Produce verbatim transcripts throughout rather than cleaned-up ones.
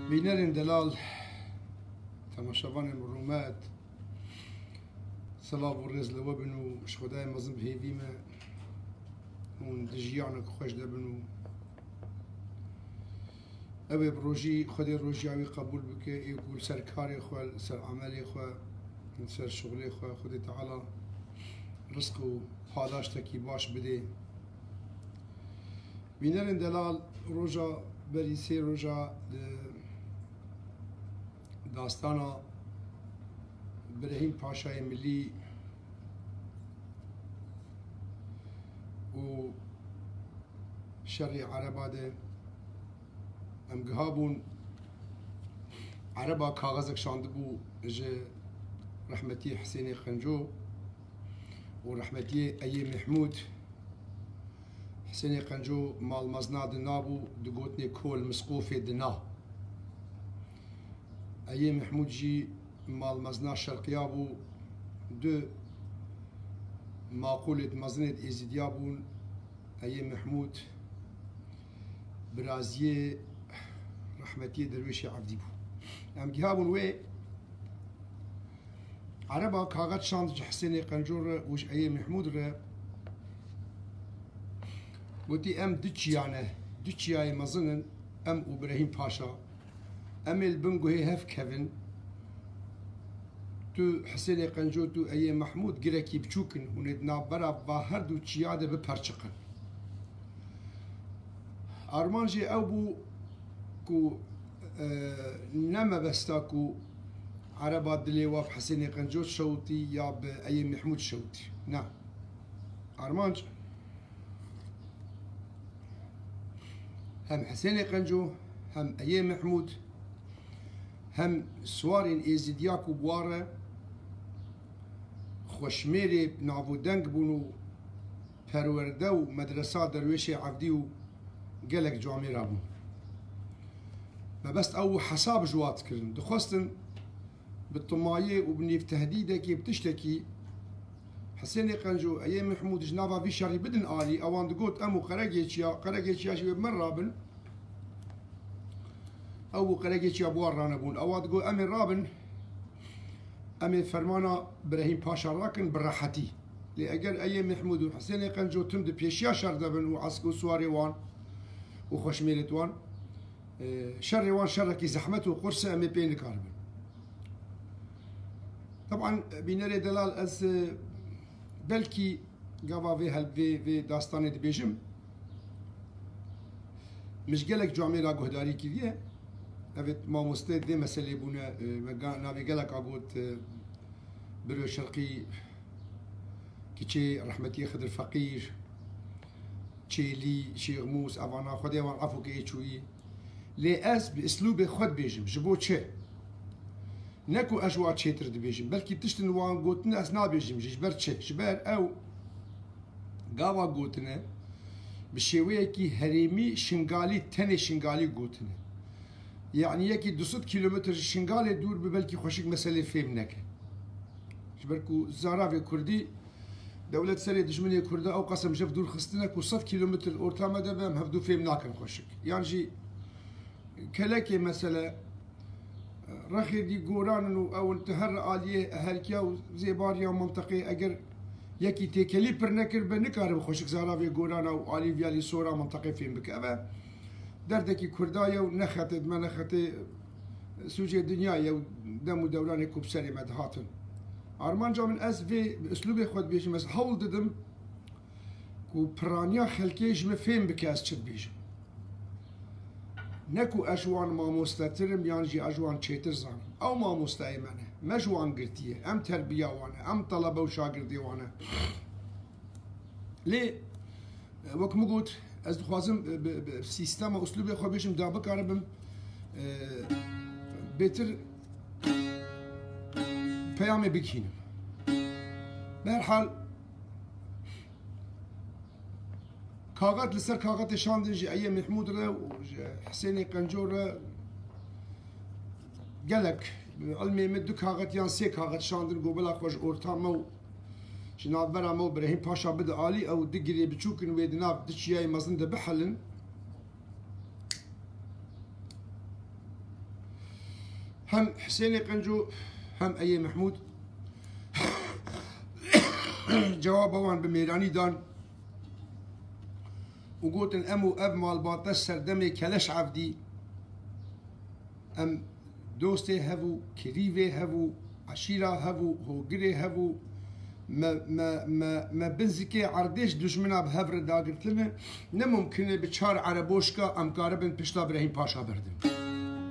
بينرن دلال تماشاوان مرومات صلاة ورز لوبنو مش خدای مزن بهیوی ما اون دجیانک خوش دبنو اوه بروجی خدای روجی عوی قبول بکه يقول سر کاری خواه سر عملی خواه سر شغلی خواه خدای تعالی رزق و پاداش تکی باش بده بينرن دلال روجا بريسي روجا داستانا برهیم پاشای ملی و شرعی عربا ده ام گهابون عربا کاغذک شانده بو جه رحمتی حسینی قنجو و رحمتی ای محمود حسینی قنجو مال مزنا دنابو دقوتني كول مسقوفي دنا ای محمود جی مال مزنا شرقيابو دو معقولة مزنة ازديابون ای محمود برازية رحمتي درويشي عبدي بو ام جهابون وي عربا كاغت شاند حسيني قنجور وش ای محمود را قلتي ام دچيانه دچياي مزنن ام ابراهيم باشا ام البنگو هي هف كيفن تو حسين قنجو تو اي محمود گركي بچوكن وندنا برا باهر دو چياده بپرچقن ارمانجي او بو كو اه نما بستاكو عربات دليواف حسين قنجو شوتي يا باي محمود شوتي نعم ارمانج هم حسين قنجو هم اي محمود هم سوارين ايزيدياكو بواره خوشميري نافو دنگ بونو پرورده و مدرسة درويشي عبدي و قلق جوامي رابون ما بس او حساب جوات كرن دخواستن بالطماية وبنيف تهديدة كي بتشتكي حسيني قنجو اي محمود جنابا في شاري بدن آلي اوان دقوت امو قرقيتشيا قرقيتشيا شويب من رابن او قرقيتشيا بوار رانبون اوان دقوت امي رابن امي فرمانا ابراهيم باشا راكن براحتي لأجل اي محمود وحسيني قنجو تمد بيشيا شردبن وعسكو سواري وان وخشميرت وان شر وان شركي زحمته وقرصة امي بين كاربن طبعا بينري دلال از بلكي قابا في هل في في داستاني دبيجم مش قالك جامعي را قهداري كذيه افت ما مستد ذي مسألة بونا نابي قالك عقود برو شرقي كي رحمتي خضر فقير شي لي شي غموس افانا خدي وان عفو كي شوي لي اس باسلوب خد بيجم جبو تشي نكو اجوا تشيتر دبيجم بلكي تشتن وان قوتنا اسنا بيجم جبر تشي جبر او قاوا قوتنا بشيويه كي هريمي شنغالي تني شنغالي قوتنا يعني يكي دوسط كيلومتر شنغالي دور ببلكي خوشك مسألة فهمناك جبركو زارافي كردي دولة سرية دجمنية كردة او قسم جف دور خستنك وصف كيلومتر اورتاما دبام هفدو فهمناك خوشك يعني جي كلاكي مسألة رخي دي قوران او انتهر آلية اهلكيا وزيباريا ومنطقة اگر يكي تيكلي برنكر بنكار بخوشك زارافي قوران او آلي فيالي صورة منطقة فين بك أبا دردكي كردايا ونخت ما نخت سوجي الدنيا ودم دولان كوب سري مدهاتن ارمان جا من اس في باسلوبي خود بيجي مس حول ددم كو برانيا خلكيش ما فين بكاس تشد بيجي نكو اجوان ما مستترم يعني جي اجوان تشيتر زان او ما مستايمنه مجوان قرتيه ام تربيه وانا ام طلبه وشاگردي وانا ليه وك مقول از دخوازم بسيستم اسلوبي خو بيشم دابا كاربم بيتر بيامي بكينم بهرحال كاغات لسر كاغات شاندنجي اي محمود را وحسيني قنجور را قالك علمي مدو كاغات يان سي كاغات شاندن قبلا خوش اورتامو جناب برا مو ابراهيم باشا بدا عالي او دقري بتشوكن ويدناف دشياي مزن ده بحلن هم حسين قنجو هم أي محمود جواب وان بميراني دان وقلت ان امو اب مال باطس سردمي كلش عبدي ام دوستي هفو كريفي هفو عشيرة هفو هوغري هفو ما ما ما ما بنزكي عرديش دشمنا بهفر داقرت لنا نممكن بچار عربوشكا ام قاربن بشتا ابراهيم باشا بردم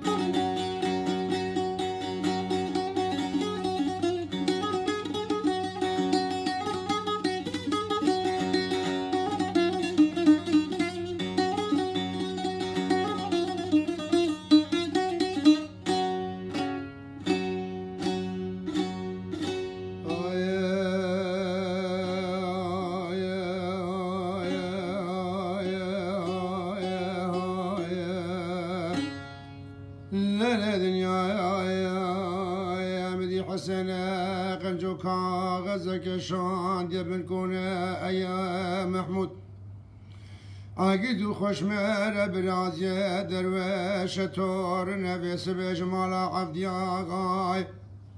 غزك شان دبن كون ايا محمود عقد وخش مر برازي درويش تور نفس بجمال عبدي آغاي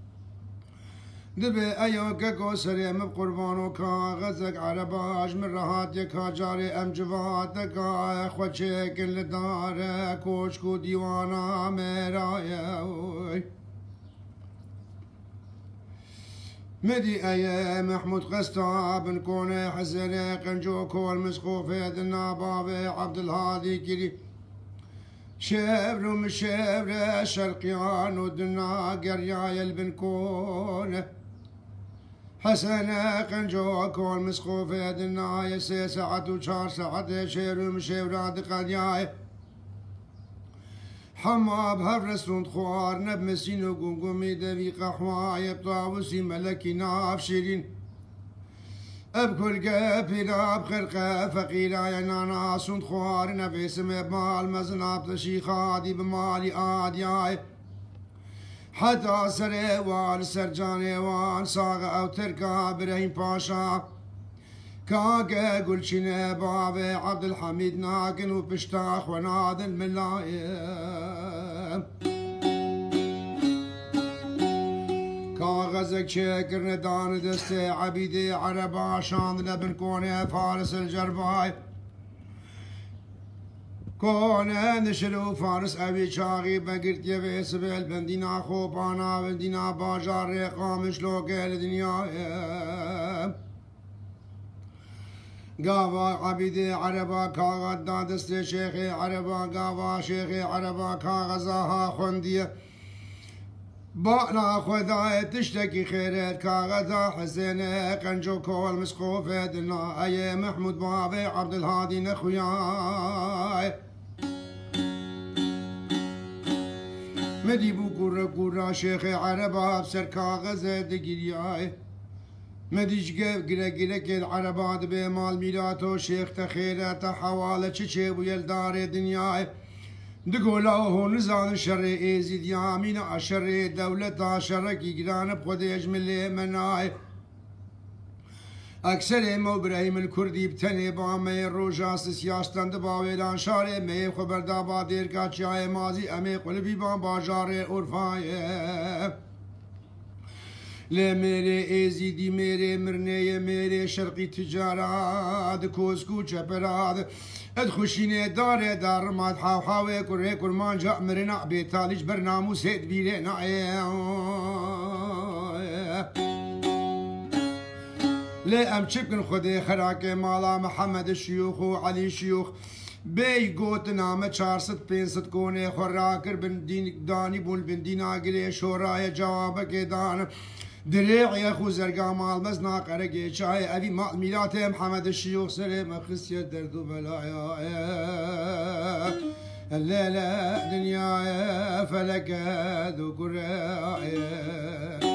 دبي ايا كاكو سريم بقربانو كا غزك عرباج من رهاتك جاري ام جواتك خوشك لدار كوشكو ديوانا مرايا مدي ايا محمود قسطا بن كونه حسن قنجو كول مسقوف النابابي عبد الهادي كري شبر ومشبر الشرقيان ودنا قرياي البن كونه حسن قنجو كول مسقوف النا يسي ساعة وشار ساعة شير ومشبر قدياي حما بهرسون خوار نب مسين وقمقمي دوي قحواي بطاوسي ملكي ناف شيرين أبكل قابلا بخرقة فقيرة ينانا سند خوار نفس مبمال مزناب تشي خادي بمالي آدياي حتى سري وان سرجاني وان صاغ أو تركا برهيم باشا كاكا قلشنا بابي عبد الحميد ناكن وبشتاخ وناد الملايم كاغزك شكر ندان دستي عبيدي عربا شان لبن كوني فارس الجرباي كوني نشلو فارس أبي شاغي بقرت يبي سبيل بندينا خوبانا بندينا باجار ريقام شلوكي لدنيا قاوا عبيدي عربا كاغا دادست شيخي عربا قاوا شيخي عربا كاغزاها خندية بانا خداي تشتكي خيرت كاغدا حسين قنجو كول مسقوف دنا اي محمود بابي عبد الهادي نخوياي مدي بو قرة قرة شيخي عربا بسر كاغز دقيرياي مديش قرا قرا كل عربات بمال ميلاتو شيخ تخيلة حوالة تشيب ويلدار دنياي دقولاو نزان شر ايزيد يامين عشر دولة شركي قران بخد يجمل مناي اكثر مو ابراهيم الكردي بتني بامي روجاس سياستان دباويلان شاري مي خبر دابا دير كاتشاي مازي امي قلبي بام باجاري عرفاي لے میرے ایزیدی میرے مرنے میرے شرقی تجارات کوسکو چپرات اد خوشینے دارے دار مات حاو حاوے کرے کرمان جا مرنا بیتالج برنامو سید بیرے نائے لے ام چپکن خودے خراکے مالا محمد شیوخ و علی شیوخ بي قوت نامه چارست پینست کونه خوراکر بن دین دانی بول بن دین آگره شورای جوابك دان دريع يا اخو زرقاء مال مزنا قرقي شاي ابي مال ميلات محمد الشيوخ سلم خسيت درد وبلايا الليله دنيا فلك ذو قرايا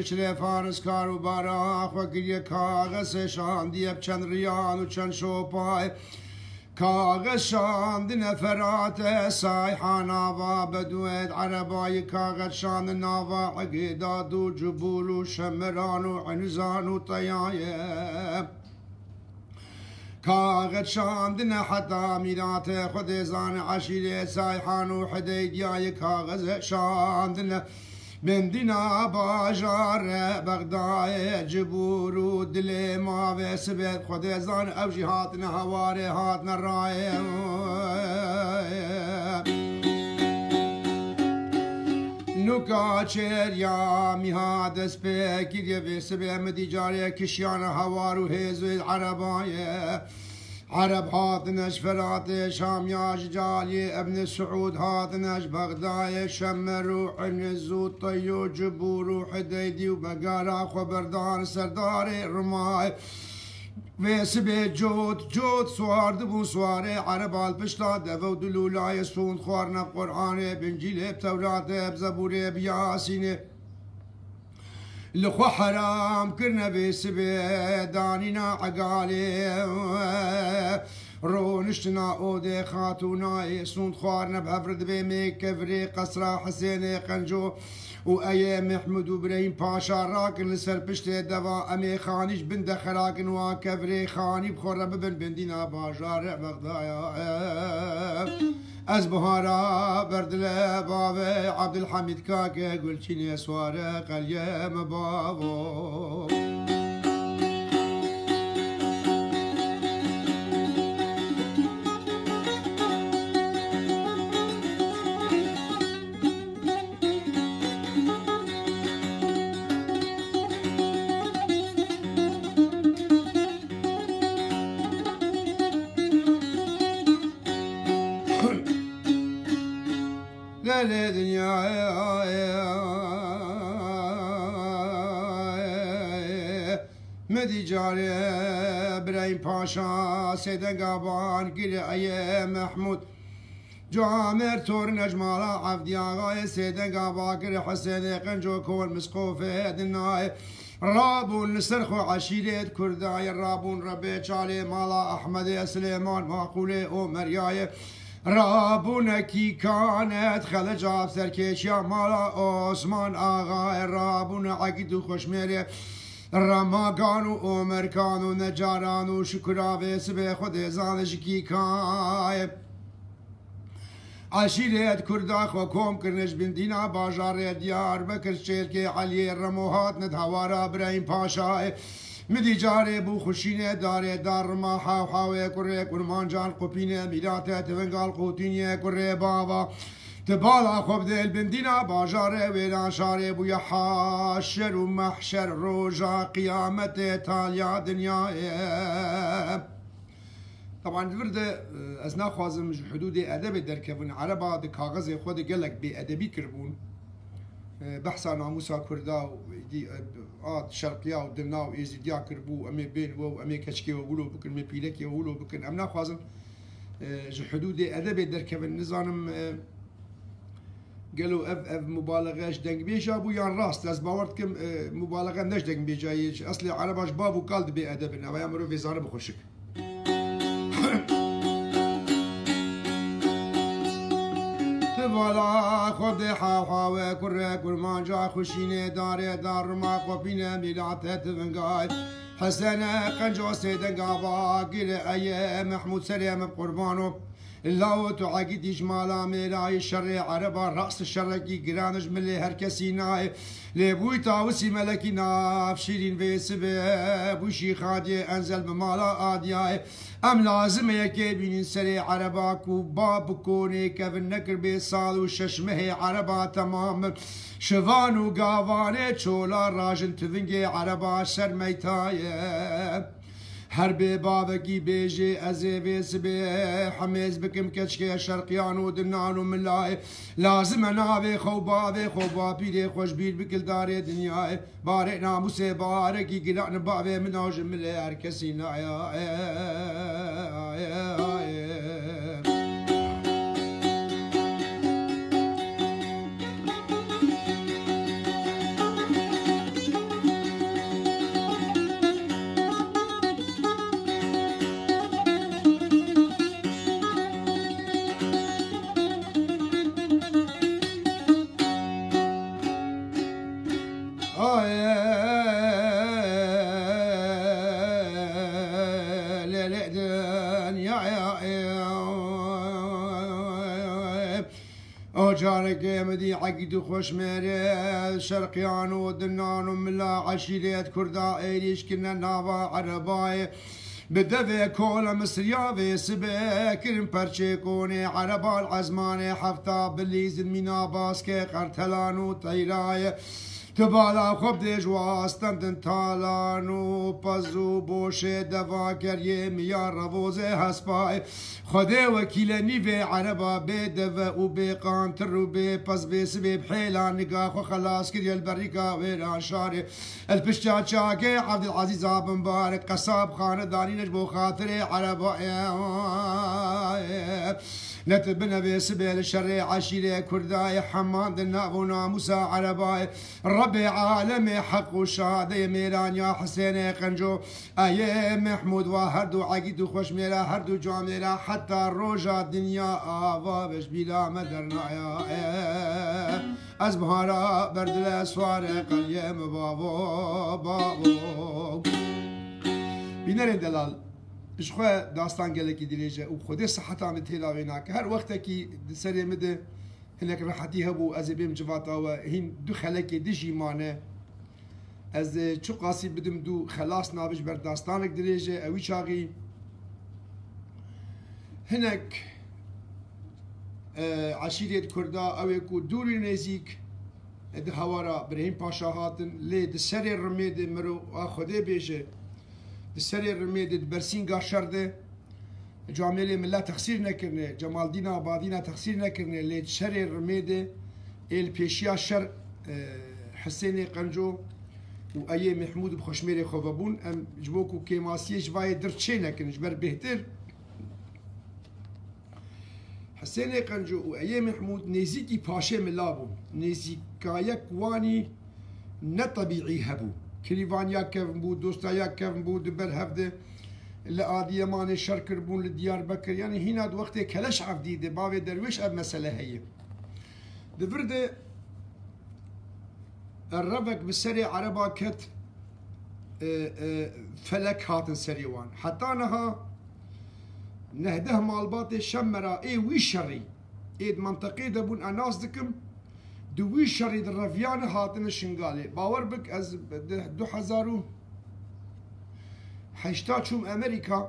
بچره فارس کارو بارا خو گریه کاغذ شاندی اب چند ریان و چند شوپای کاغذ شاند نفرات سایحا ناوا بدوید عربای کاغذ شاند ناوا عقیداد و جبول و شمران و عنزان و طیایه کاغذ شاندن حتی میرات خود زان عشیره سایحان و حدیدیای کاغذ شاندن بندنا باجار بغدای جبور و دل ما و سبت خود زان اوجی هاتن هواره هاتن رای نوکاچر یا میهادس به گیری و سبه مدی جاری کشیان هوار و هزوی عربایه عرب هاتنش فرات شامیاش جالی ابن سعود هاتنش بغدای شمر و عنز و طی و جبور و حدیدی و بقارا خبردان سردار رمای وسبه جود جود سوار دبو سواره عرب البشتا دفو دلولای سون خوارنا قرآن بنجيل بتورات بزبور بياسين لخو حرام كرنا بسبه دانينا عقالي رونشتنا اودي خاتونا سون خوارنا بهفرد بيمي كفري قصرا حسين قنجو وأي محمود وإبراهيم باشا راكن لسر بشتي دوا أمي خانيش بند خراكن وكفري خاني بخور ببن بندينا باشا بغدايا از بهارا بردل بابي عبد الحميد كاكي قلتيني سوارة قليه مبابو دنيا مدي جاري ابراهيم باشا سيدن قابان قري اي محمود جامر تور نجمالا عبدي آغاي سيدن قابا قري حسين قنجو كون مسقوفه دناي رابون نسرخو عشيرة كرداي رابون ربي چالي مالا احمد سليمان معقولي او مرياي رابونکی کانت خلجاب سرکشیا مالا عثمان آقا رابون عقید و خوشمره رماگان و عمرکان و نجاران و شکرا سبه خود زانش کی کای عشیرت کردا خو کوم کرنش بندینا باجار دیار بکر شیرک علی رموهات ندهوارا ابراهیم پاشا مدی جاره بو خوشینه داره دار ما حاو حاوه کره کرمان جان قپینه میلاته تونگال قوتینه کره بابا تبالا خوب دل بندینا باجاره ویران شاره بو حاشر و محشر روجا قیامت تالیا دنیاه طبعا ورده از ناخوازم حدود ادب درکبون عربا د کاغذ خود گلک بی ادبی کربون بحثا ناموسا کردا دي آد شرقيا ودنا وإيزيديا كربو أمي بين و أمي كشكي وقولوا بكن أمي بيلكي وقولوا بكن أمنا خوازن حدود أدب دركب النظام قالوا أف أف مبالغة دنگ بيجا بو يان راست از باورت كم مبالغة نش دنگ بيجا أصلي عرباش بابو قالد بأدبنا ويامرو في زانه بخشك والا خود حاوه کره کرمان جا خوشینه داره دار ما قبینه میلات تونگای حسن قنجو سیدن قابا گیره ای محمود سریم بقربانو الله تو عقیدی جمالا میرای شر عربا رأس الشرقی گرانج ملی هر کسی نای لبوی تاوسی ملکی ناف شیرین ویسبه بوشی خادی انزل بمالا آدیای ام لازم یکی بینین سری عربا کو باب کونی کفن نکر بی سال و ششمه عربا تمام شوان و گاوانه چولا راجن تونگی عربا سر میتایه هر بی بابکی بیجی ازی ویس بی حمیز بکم کچکی شرقیان و دنان و ملای لازم ناوی خوباوی خوبا پیری خوش بیر بکل داری دنیای باره ناموس بارکی گلان باوی مناج ملی هر کسی نایا جارك مدي عقد خوش ميري شرقيان ودنان وملا عشيرة كردا ايريش كنا نافا عرباي بدفع كل مصريا سبا كرم برشي كوني عربا العزماني حفتا بليز المينا باسكي قرتلانو طيراي تبالا خوب دجوا استندن تالانو پزو بوشه دوا کریه میار روزه هسپای خدا وکیل نیوه عربا بدوا و بقانتر و بپز بسبب حیلا نگاه و خلاص کری البريكا ویران شاره البشتا شاكي عبد العزيز ابن مبارك قصاب خانداني نجبو خاطر عربا نتبنا بسبيل الشر عشيرة كرداي حماد النابو ناموسا عرباي ربي عالمي حق وشادي ميران يا حسين قنجو اي محمود وهردو عقيد وخوش ميرا هردو جاميرا حتى روجا الدنيا آوا بش بلا مدرنا يا ازبهارا برد الاسوار قليم بابو بابو بينرين دلال بشخوا داستان گلکی دیریجه و خود صحت آن تلاوی نک هر وقت کی سری مده هنک راحتی هبو از بیم جواتا و هین دو خلک دیجی مانه از چو قاسی بدم دو خلاص نابش بر داستانک دیریجه اوی چاقی هنک عشیریت کردا اوی کو دوری نزیک ده هوارا برهیم پاشا هاتن لی ده سری رمید مرو خود بیجه السري الرميد برسين قاشرده جامعه ملا تخسير نكرنه جمال دين آبادينا تخسير نكرنه اللي السري الرميد البيشيا شر حسين قنجو وأي محمود بخشمير خوفبون ام جبوكو كيماسيه جواي درتشي نكرن جبر بهتر حسين قنجو وأي محمود نزيكي باشي ملابو نزيكايك واني نطبيعي هبو كريفانيا كيفن بود دوستايا كيفن بود بر هفده لآدي مان شركر بون لديار بكر يعني هنا وقت كلش عفديده باوي درويش اب مسألة هي دفرده الربك بالسري عربا كت فلك هاتن سريوان حتى نها نهده مالبات شمرا اي وي شري ايد منطقي دبون اناس دكم دوی شری در رفیان هاتن شنگاله باور بک از دو هزار و هشتا چوم امریکا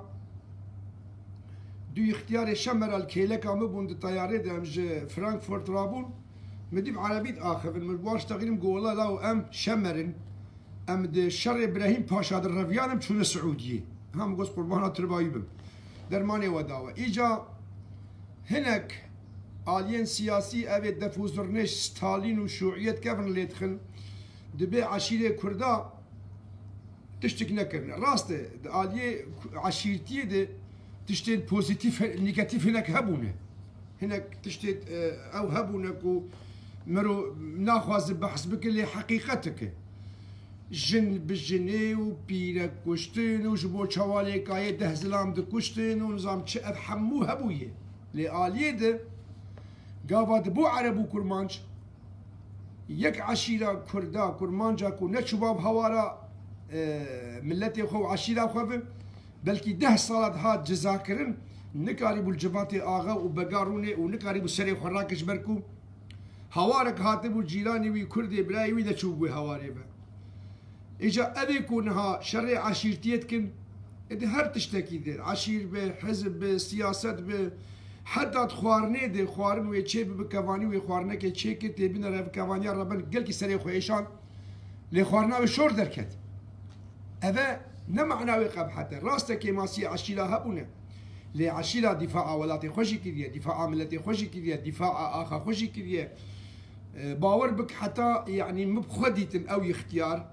دو اختیار شمرال کیله کامه بوند طیاره دمج فرانکفورت رابون مدیم عربیت آخر مربوش تقریبا قولا لاو ام شمرن ام ده شر ابراهیم پاشا در رفیانم چون سعودیه هم قص قربانا تربایی بم درمانه وداوه ایجا هنک آلين سياسي أبي دفوزرنش ستالين وشيوعية كيفن اللي يدخل دبي عشيرة كردا تشتك نكرنا راسته آلية عشيرتي ده تشتين بوزيتيف نيجاتيف هناك هبونه هناك تشتين أو هبونك ومرو ناخذ بحث بك اللي حقيقتك جن بالجني وبيرك كشتين وجبو شوالي كاية دهزلام دكشتين ونظام تشأف حمو هبويه لآلية ده قابد بو عرب و كرمانج يك عشيرة كردا كرمانجا كو نشباب هوارا ملتي خو عشيرة خوفه بلكي ده صالات هات جزاكرن نكاري بو الجباتي آغا و بقاروني و نكاري بو سري خراكش بركو هوارك هاتبو جيراني وي كردي بلاي وي دا شوبوي هواري با اجا ابي كونها شرع عشيرتيتكن ادي هر تشتكي دير عشير بحزب بسياسة ب حتى خوارنه ده خوارن وی چه بکوانی وی خوارنه که چه که تبین رف کوانی ربن گل کی سری خویشان لی خوارنه و شور درکت اذا نمعناوي قبحته راسته كيماسي عشيرة هبونه لی عشيرة دفاع ولاتي خوشي كذيه دفاع ملتي خوشي كذيه دفاع آخا خوشي كذيه باور بك حتى يعني مبخديتن او اختيار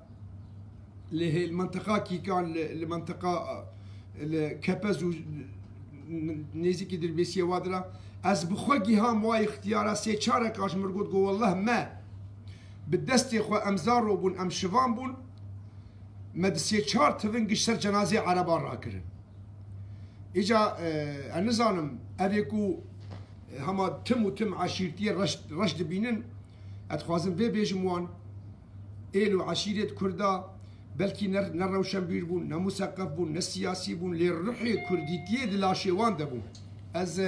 له المنطقة كي كان المنطقة كابز نزيكي دربيسية وادرا از بخوگي هم واي اختيارا سي چارك اش مرقود قو والله ما بالدستي خو امزارو بون ام شوان بون مد سي چار تفنقش سر جنازي عربان راكرن اجا اه النظام ابيكو هما تم و تم عشيرتي رشد رشد بينن اتخوازن بي بيجموان إلو عشيرة كردا بلكي نر نروشنبير بون نمثقف بون نسياسي بون للرحي كرديتيه دلاشيوان دبون از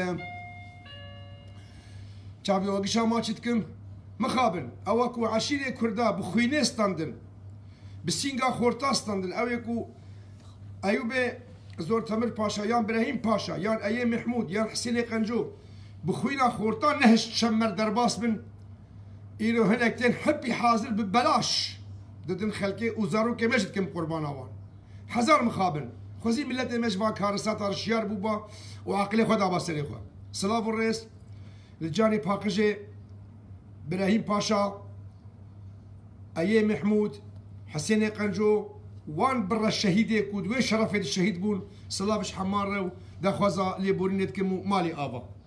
چاوی وگشا ما چتكم مخابن اوكو عشيرة كردا بخوينه ستاندن بسينغا خورتا ستاندن اوكو ايوب زور تمر باشا يان ابراهيم باشا يان ايه محمود يان حسين قنجو بخوينا خورتا نهش تشمر درباس بن إلو هناكتين حبي حاضر ببلاش ددن خلقي وزارو كمجد كم قربان اوان حزار مخابن خوزي ملت مجفا كارسات رشيار بوبا وعقلي خدا باسري خو سلاف الرئيس الجاني باقجي ابراهيم باشا ايه محمود حسين قنجو وان برا الشهيد كود وين شرف الشهيد بون سلافش حمار دا خوزا لي بورينت كمو مالي ابا